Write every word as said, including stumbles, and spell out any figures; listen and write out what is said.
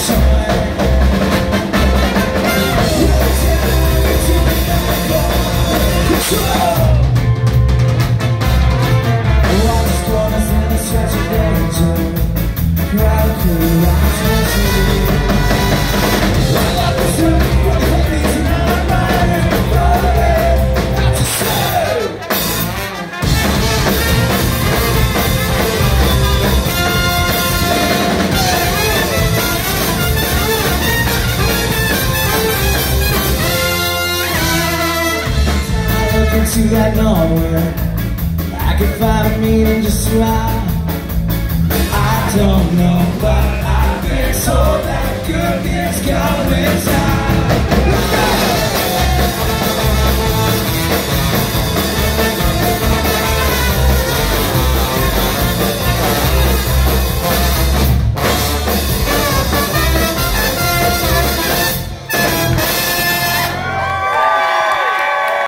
To that nowhere, I could find a meaning just right. I don't know, but I've been told that good things come in time.